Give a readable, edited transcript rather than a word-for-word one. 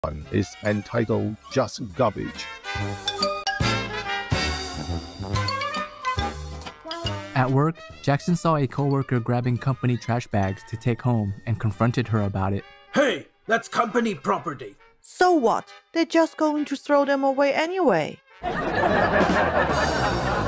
is entitled Just Garbage. At work, Jackson saw a coworker grabbing company trash bags to take home and confronted her about it. Hey, that's company property. So what? They're just going to throw them away anyway.